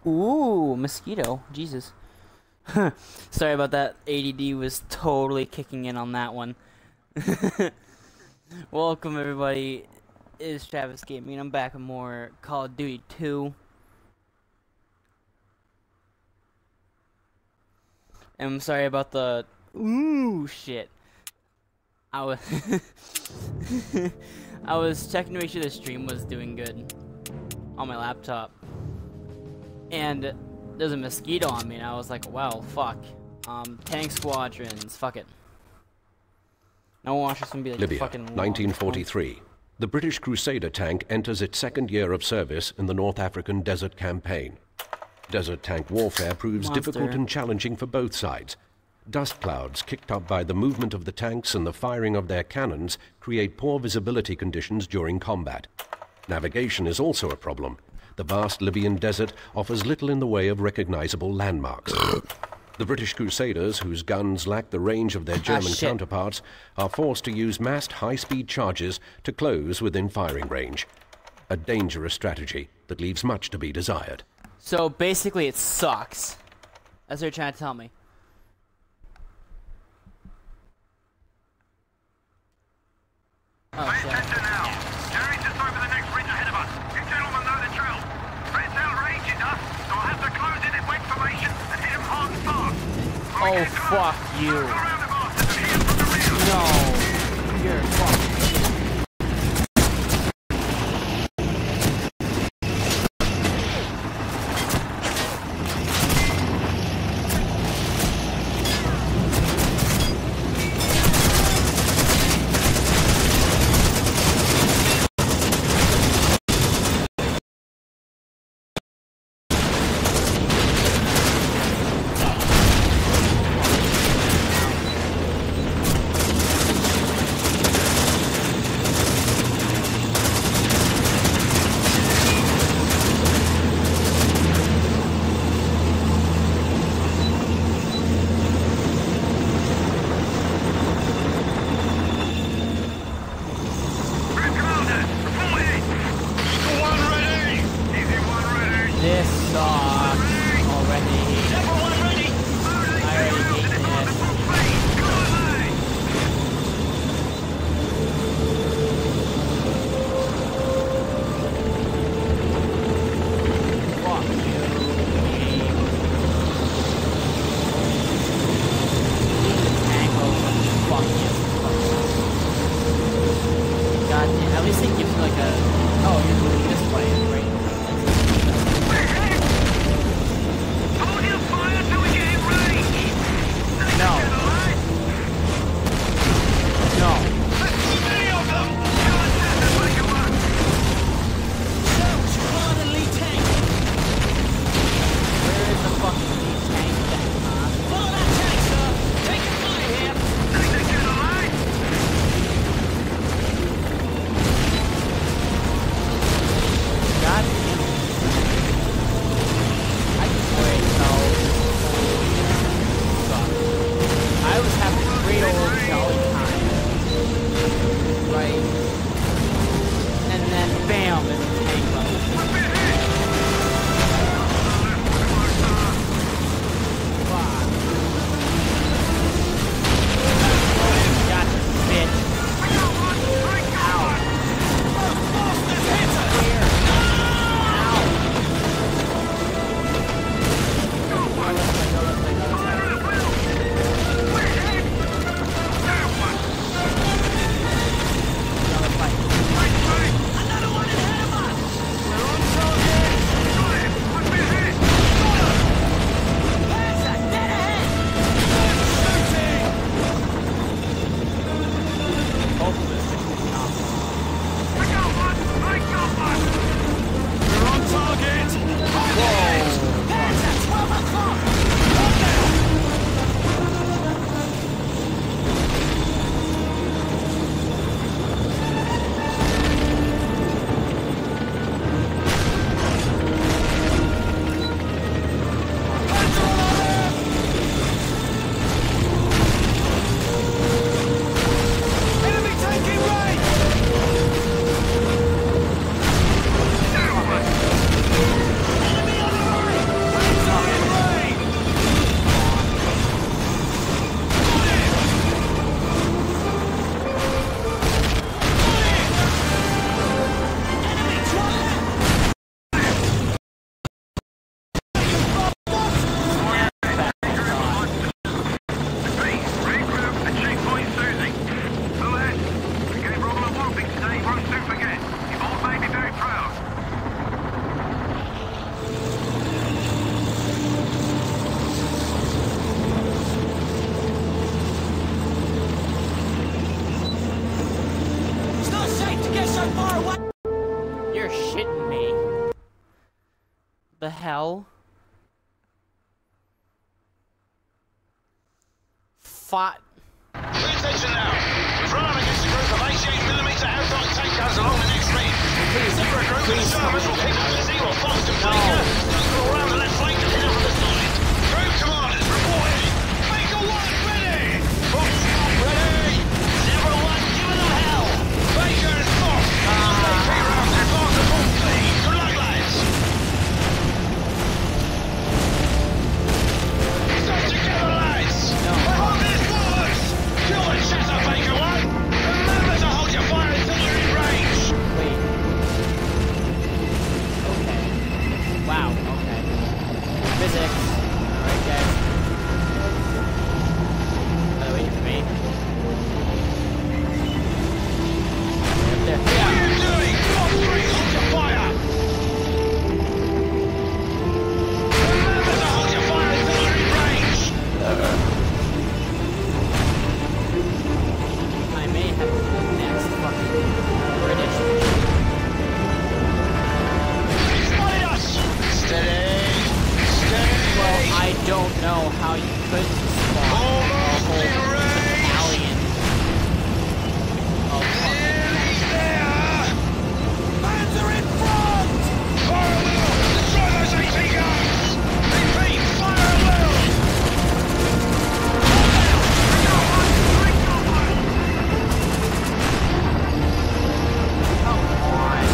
Ooh, mosquito. Jesus. Sorry about that. ADD was totally kicking in on that one. Welcome everybody. It's Travis Gaming. I'm back with more Call of Duty 2. And I'm sorry about the ooh shit. I was I was checking to make sure the stream was doing good on my laptop. And there's a mosquito on me and I was like, well, fuck. Tank squadrons, fuck it. No one wants this to be like Libya, fucking 1943. The British Crusader tank enters its second year of service in the North African Desert Campaign. Desert tank warfare proves difficult and challenging for both sides. Dust clouds kicked up by the movement of the tanks and the firing of their cannons create poor visibility conditions during combat. Navigation is also a problem. The vast Libyan desert offers little in the way of recognizable landmarks. The British Crusaders, whose guns lack the range of their German counterparts, are forced to use massed high-speed charges to close within firing range. A dangerous strategy that leaves much to be desired. So basically it sucks. That's what they're trying to tell me. Pay attention now. Jerry's just over the next ridge ahead of us. You gentlemen know the drill. Red's outrages us, so I'll have to close in wait formation and hit him hard and fast. Oh, fuck you. No. You're fucking... The hell? Fought. Pay attention now. We've run up against a group of 88mm outright tank guns along the next ridge. Either a group of the Germans will keep them busy or Foster Baker don't go around the left flank and hit up the side. Group commanders reporting. Baker 1 ready. Fox ready. 0-1 giving them hell. Baker and Fox. AP rounds advance the full speed. Good luck, lads. Stay together, lads. I hope this works. Kill the chatter, Baker 1. Remember to hold your fire until you're in range. Wait. Okay. Wow, okay. Physics. Alright, guys. By the way, for me. Up there. What are you doing? Block 3, hold your fire. Remember to hold your fire until you're in range. I may have the next fucking British. He's spotted us. Steady. Steady. Well, I don't know how you could spawn a Almost whole in range. battalion of fucking Nearly there. Panzer in front. Fire at will. Destroy those AT guns. Repeat. Fire at will. come on.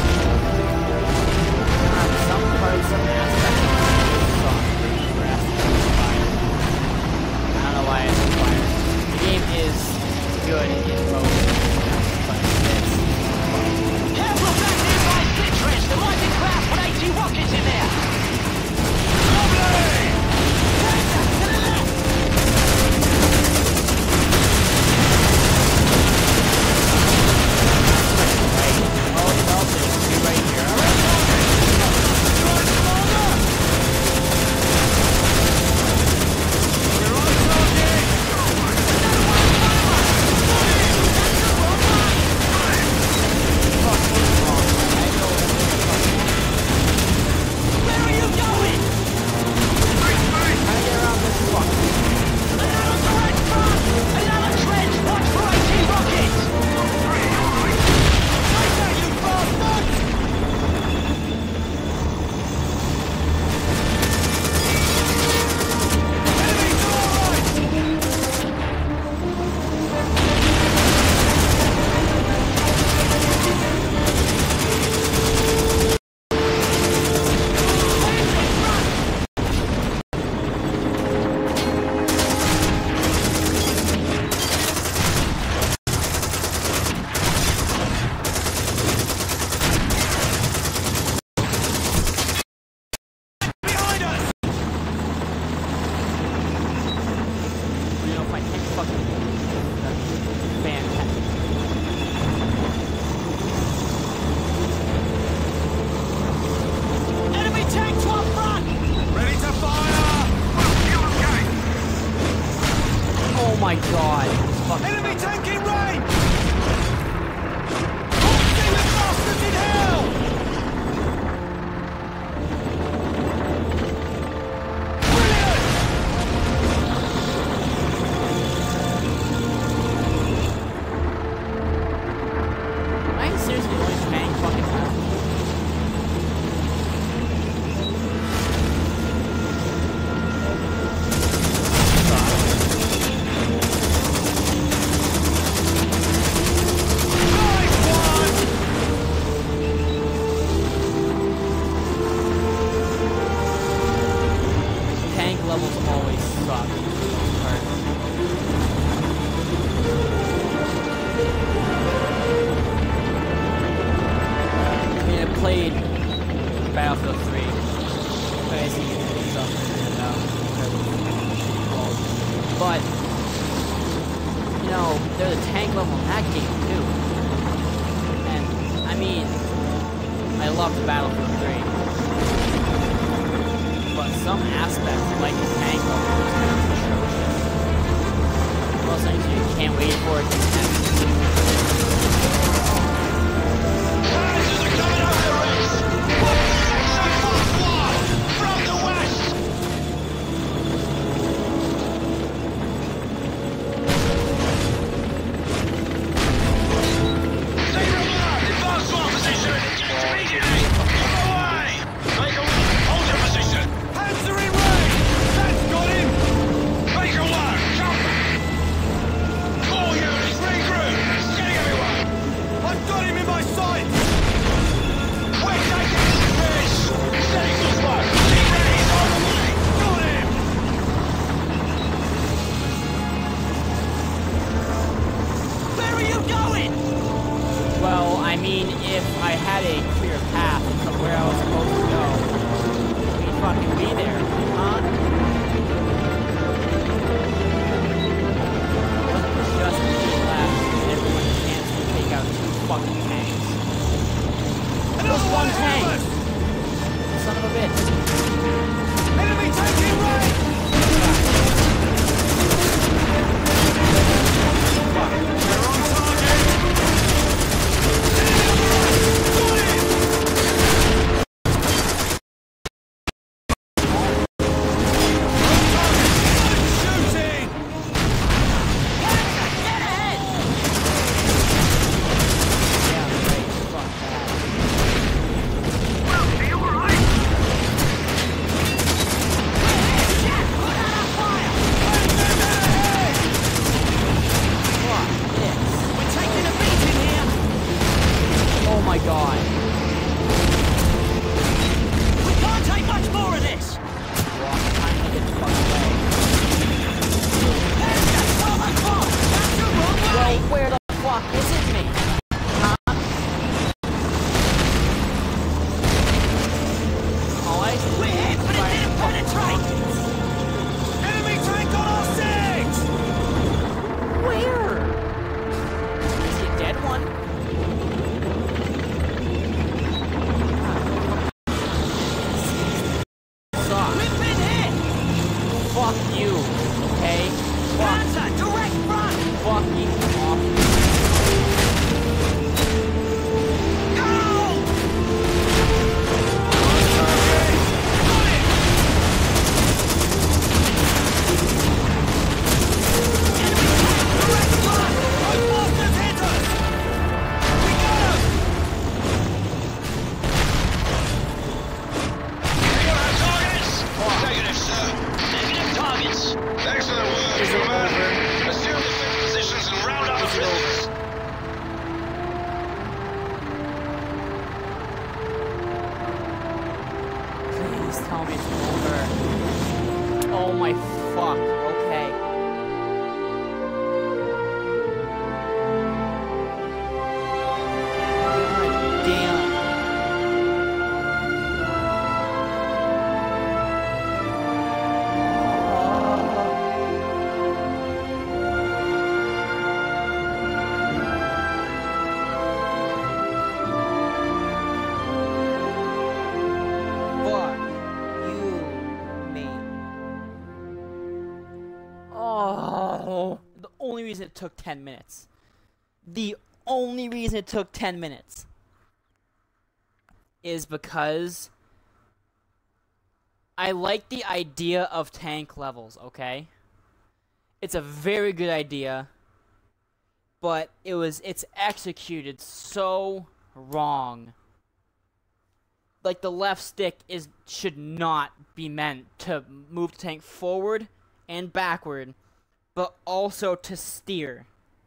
Some parts, some aspects of it suck. The rest is fine. I don't know why it's fire. The game is good in most, but it's Careful of that nearby split trench! There might be craft with 80 rockets in there! Lovely. right here. Where are you going? Another direct front! Another trench! Watch for 80 rockets! Take that, you bastards! Enemy to our right! Behind us! You know, if I can't fucking fantastic. Enemy tank to our front! Ready to fire. Oh my god. This fucking Enemy tank in range. See the bastards in hell! Am I seriously the only tank fucking left? Tank levels always suck. I mean, I played Battlefield 3. I see stuff but you know, there's a tank level in that game too. And I mean, I loved Battlefield 3. But some aspects, like the tank level, was kind of atrocious. Most things you can't wait for it to happen. Panzers are coming over the ridge. Section Mark 1. clear path to where I was supposed to go, we'd fucking be there, huh? Just me left, and everyone chance to take out 2 fucking tanks. Just 1 tank! Son of a bitch. Enemy taking right! tell me it's over. Oh my fuck, okay. God damn. It took 10 minutes. The only reason it took 10 minutes is because I like the idea of tank levels, okay? It's a very good idea, but it's executed so wrong. Like, the left stick should not be meant to move the tank forward and backward, but also to steer.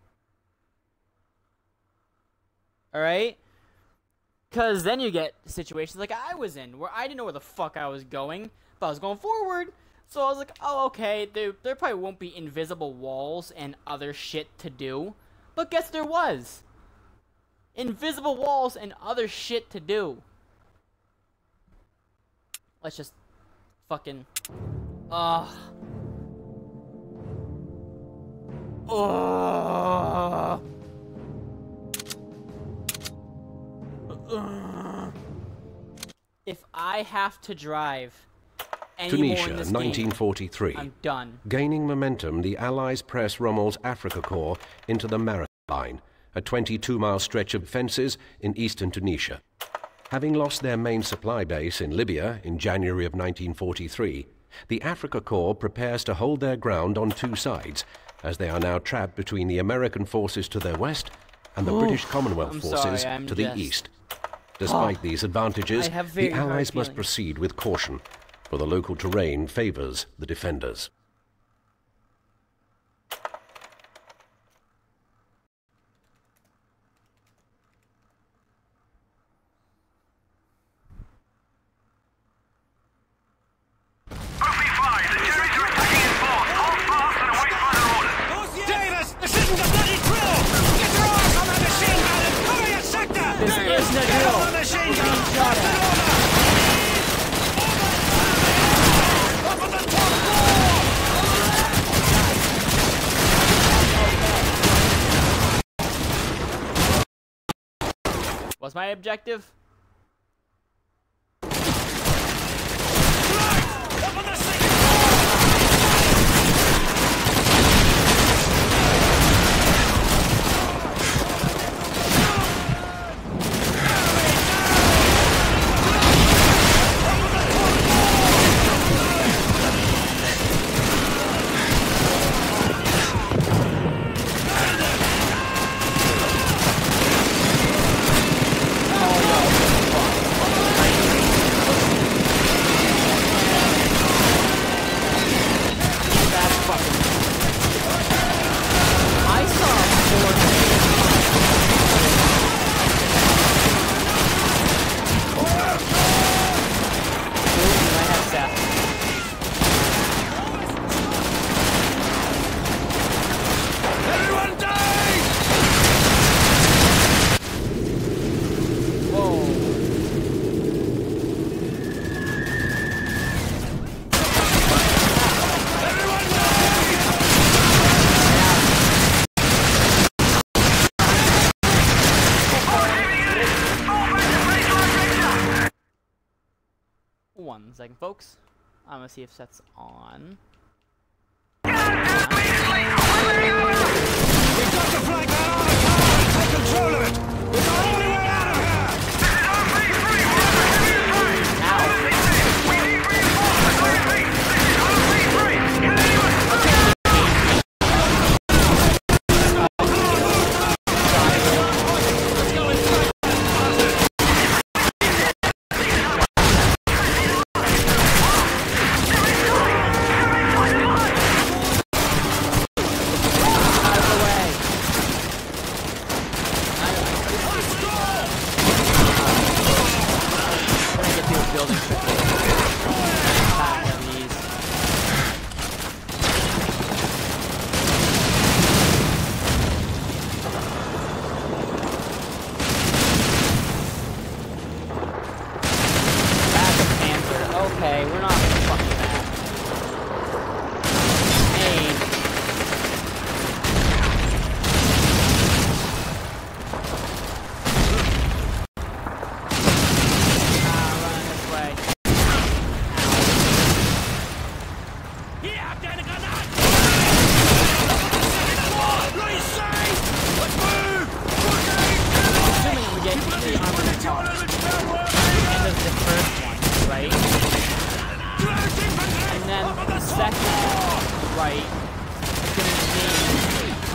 Alright? Because then you get situations like I was in, where I didn't know where the fuck I was going, but I was going forward. So I was like, oh, okay, there probably won't be invisible walls and other shit to do. But guess there was. Invisible walls and other shit to do. Let's just fucking... If I have to drive any more in this 1943. game, I'm done. Gaining momentum, the Allies press Rommel's Afrika Korps into the Marathon Line, a 22-mile stretch of fences in eastern Tunisia. Having lost their main supply base in Libya in January of 1943, the Afrika Korps prepares to hold their ground on two sides, as they are now trapped between the American forces to their west and the British Commonwealth forces to the east. Despite these advantages, the Allies must proceed with caution, for the local terrain favors the defenders. Machine was my objective. One second, folks. I'm gonna see if that's on. We've got to flank that armor car and take control of it! It's our only way out of here! This is RP3! We need reinforcements! This is RP3! Get anyone! Okay, we're not gonna fuck with that. Hey. Running this way. Hier habt ihr eine Granate! Assuming we get to the armored car. End of the first one, right? And then the second right is gonna be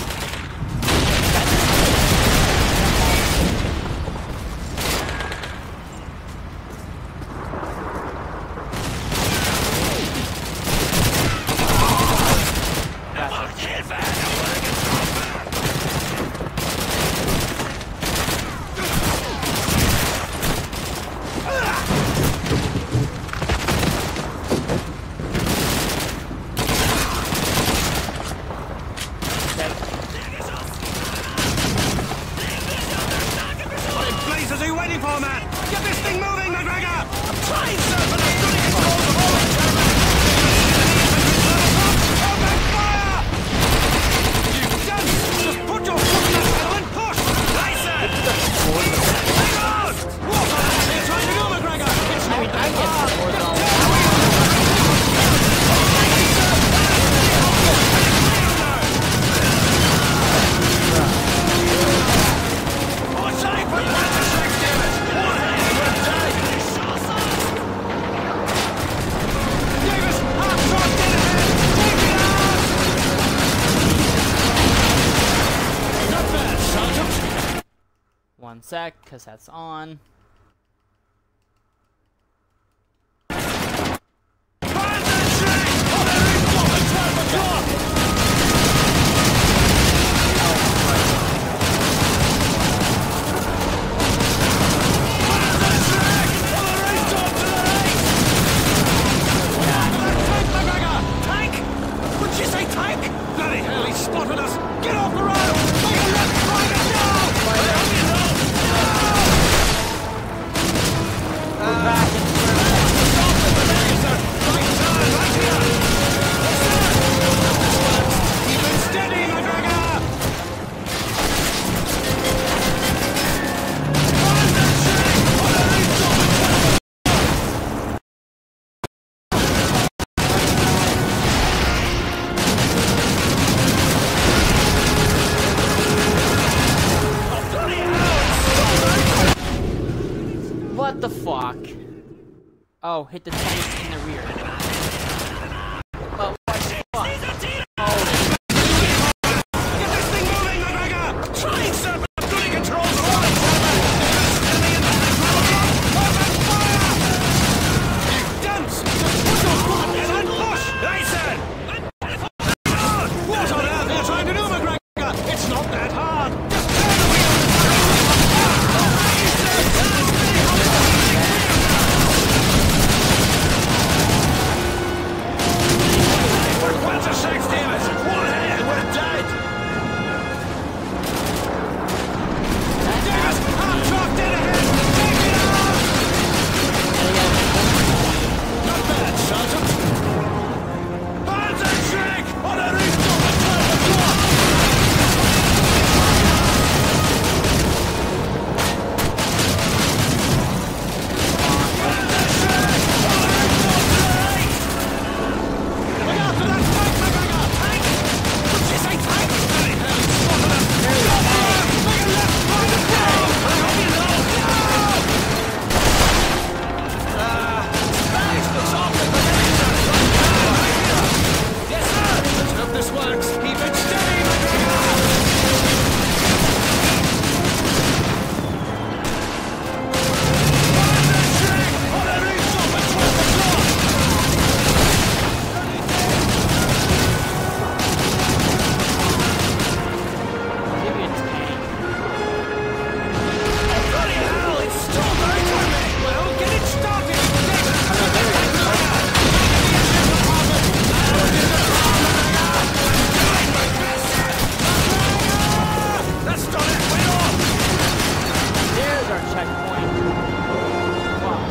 What are you waiting for, man? Get this thing moving, McGregor! I'm trying, sir, but I'm running its balls of all the time! Open fire! You dunce! Just put your foot in the pedal and push! Nice, sir! Hang on! What are you trying to do, McGregor? It's not that hard! one sec, cause that's on. Oh, hit the tank in the rear. Oh, what the fuck? Oh, Get this thing moving, McGregor! Trying, sir, but I'm doing controls of all the enemy in the open fire! You dunce! Just push those buttons and push! Right, sir! What on earth are you trying to do, McGregor? It's not that hard! Just turn the wheel! What a shakes, Davis! What ahead? We're dead! Davis! I'm dropped in ahead! Take it out! Not bad, Sergeant! Hands and shake! On a rooftop at 12 o'clock! Hands and shake! On a rooftop tonight! Look out for that tank, McGregor! Tank! What did you say, tank? Bloody hell, it's spotted us! Go forward! Make a left, find the ground! Spanish looks after the Yes, sir! Let's hope this works! Keep it steady, McGregor! Find the trick! On a rooftop at 12 o'clock! give me a tank. Bloody hell, it's still very timely! Well, get it started! That's done it! Way on! There's our checkpoint. Fuck.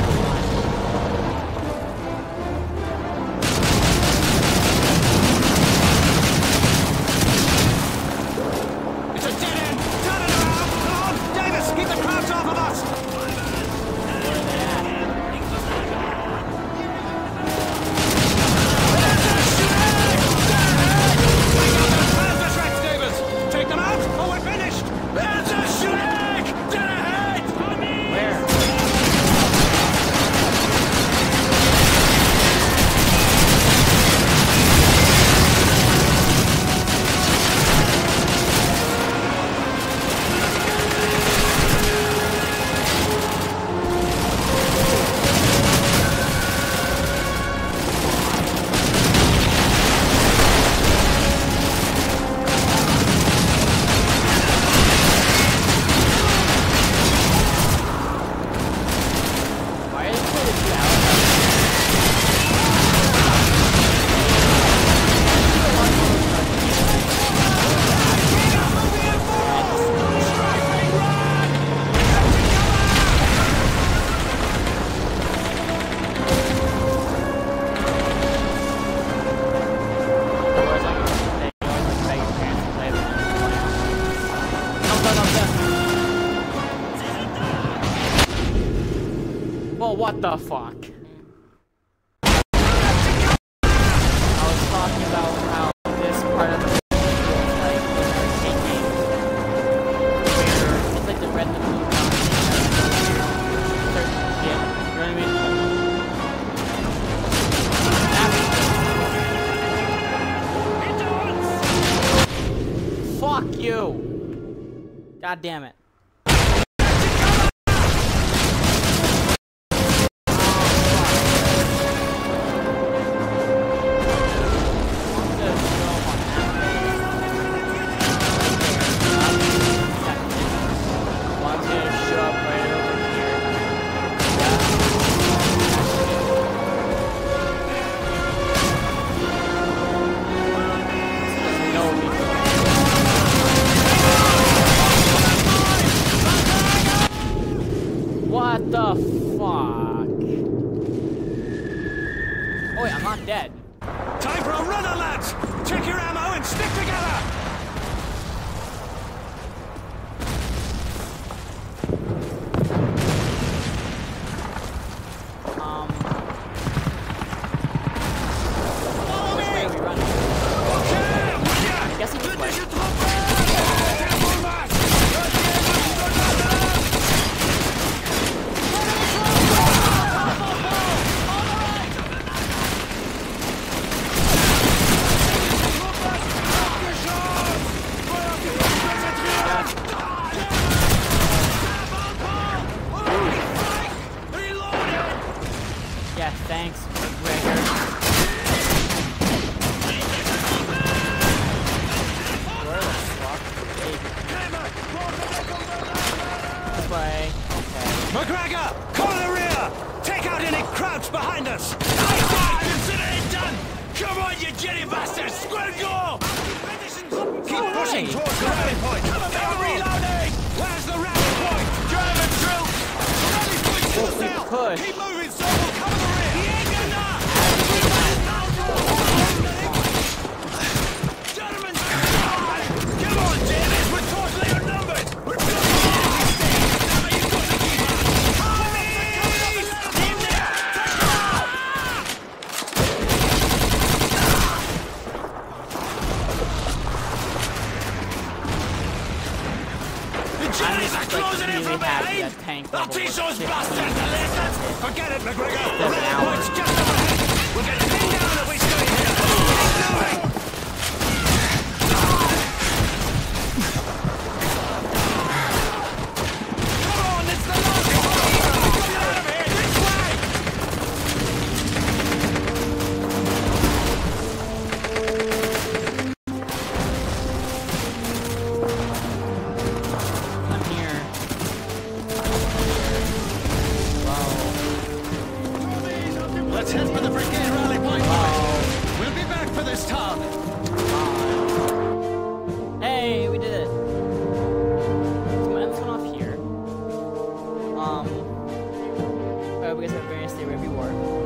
It's a dead end! Turn it around! Come on! Davis, keep the crowds off of us! There's the shreks, Davis! Take them out, or we're finished! There's a shrek! Dead ahead! Where? Why is it out? Where's I going? You always like beg your parents to play with them. No. Well, what the fuck? I was talking about how this part of the movie feels like an arcade game, where it's like the red and the blue combination. Certain shit, you know what I mean? Fuck you! God damn it. What the fuck? Oh wait, I'm not dead. Time for a runner, lads! Check your ammo and stick together! Which way are we running? Okay, I'm guessing this way. Yeah, thanks, McGregor. Where the fuck? This way. Okay. McGregor, cover the rear! Take out any Krauts behind us! Consider it done! Come on, you jetty bastards! Square go! Keep pushing towards the rally point! They're reloading! Where's the rally point? German troops! Rally point to the If we south! push. Keep moving, so we'll cover the rear! He ain't enough! Gentlemen! Come on, Davis! We're totally outnumbered! We're totally Johnny's are closing in from behind! I'll teach those bastards a lesson! Forget it, McGregor! The An rally hour. point's just over ahead! We're getting pinned down if we stay here! Keep moving! Come on, it's the last one! Get out of here! This way! I'm here. Let's head for the brigade rally point! We'll be back for this town! Hey, we did it. So my M's went off here. I hope you guys have a very nice day wherever you are.